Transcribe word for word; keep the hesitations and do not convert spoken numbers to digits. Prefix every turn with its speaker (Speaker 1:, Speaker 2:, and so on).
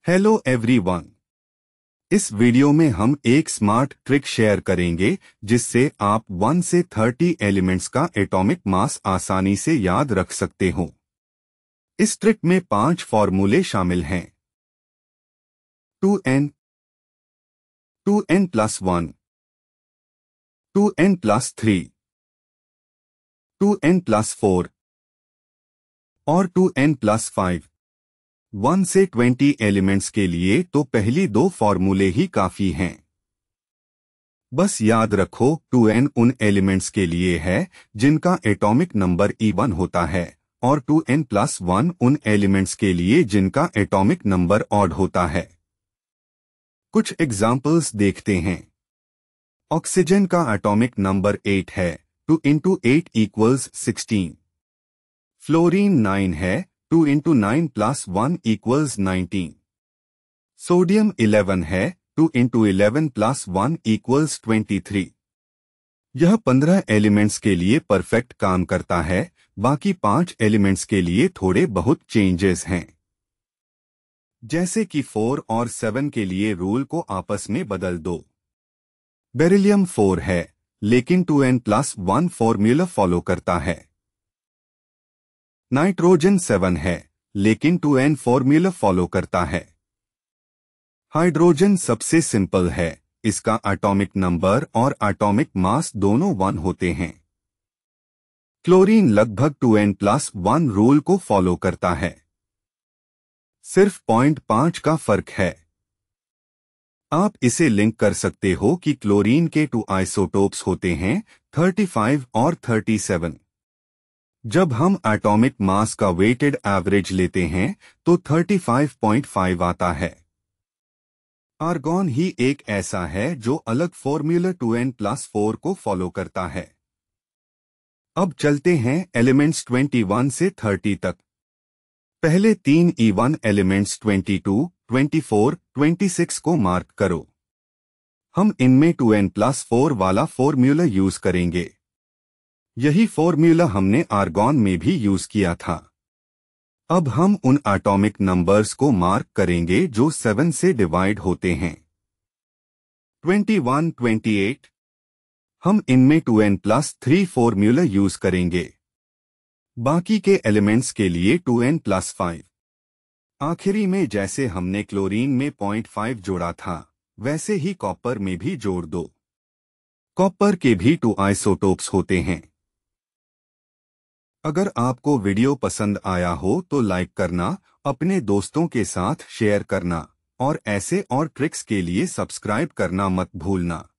Speaker 1: Hello everyone. इस video में हम एक स्मार्ट ट्रिक शेयर करेंगे जिससे आप वन से थर्टी एलिमेंट्स का एटॉमिक मास आसानी से याद रख सकते हो। इस ट्रिक में पांच फॉर्मूले शामिल हैं। Two n, two n plus one, two n plus three, two n plus four और two n plus five. One से ट्वेंटी एलिमेंट्स के लिए तो पहली दो फॉर्मूले ही काफी हैं। बस याद रखो टू एन उन एलिमेंट्स के लिए है जिनका एटॉमिक नंबर इवन होता है और टू एन प्लस वन उन एलिमेंट्स के लिए जिनका एटॉमिक नंबर ऑड होता है। कुछ एग्जाम्पल्स देखते हैं। ऑक्सीजन का एटॉमिक नंबर एट है, two into eight equals sixteen. Fluorine nine है, two into nine plus one equals nineteen. Sodium eleven है, two into eleven plus one equals twenty three. यह पंद्रह एलिमेंट्स के लिए परफेक्ट काम करता है, बाकी पांच एलिमेंट्स के लिए थोड़े बहुत चेंजेस हैं। जैसे कि फोर और सेवन के लिए रूल को आपस में बदल दो। बेरिलियम फोर है, लेकिन two n plus one formula follow करता है। नाइट्रोजन सेवन है, लेकिन टू एन फॉर्मूला फॉलो करता है। हाइड्रोजन सबसे सिंपल है, इसका एटॉमिक नंबर और एटॉमिक मास दोनों वन होते हैं। क्लोरीन लगभग two n plus one rule को फॉलो करता है। सिर्फ पॉइंट पांच का फर्क है। आप इसे लिंक कर सकते हो कि क्लोरीन के टू आइसोटोप्स होते हैं, थर्टी फाइव और थर्टी सेवन। जब हम एटॉमिक मास का वेटेड एवरेज लेते हैं तो थर्टी फाइव पॉइंट फाइव आता है। आर्गॉन ही एक ऐसा है जो अलग formula two n plus four को फॉलो करता है। अब चलते हैं एलिमेंट्स ट्वेंटी वन से थर्टी तक। पहले तीन even elements twenty two, twenty four, twenty six को मार्क करो। हम इनमें टू एन प्लस फोर वाला फॉर्मूला यूज करेंगे। यही फॉर्मूला हमने आर्गॉन में भी यूज किया था। अब हम उन एटॉमिक नंबर्स को मार्क करेंगे जो सेवन से डिवाइड होते हैं। Twenty one, twenty eight. हम इनमें two n plus three formula use करेंगे। बाकी के एलिमेंट्स के लिए टू एन प्लस फाइव। आखिरी में जैसे हमने क्लोरीन में पॉइंट फाइव जोड़ा था, वैसे ही कॉपर में भी जोड़ दो। कॉपर के भी टू आइसोटोप्स होते हैं। अगर आपको वीडियो पसंद आया हो तो लाइक करना, अपने दोस्तों के साथ शेयर करना और ऐसे और ट्रिक्स के लिए सब्सक्राइब करना मत भूलना।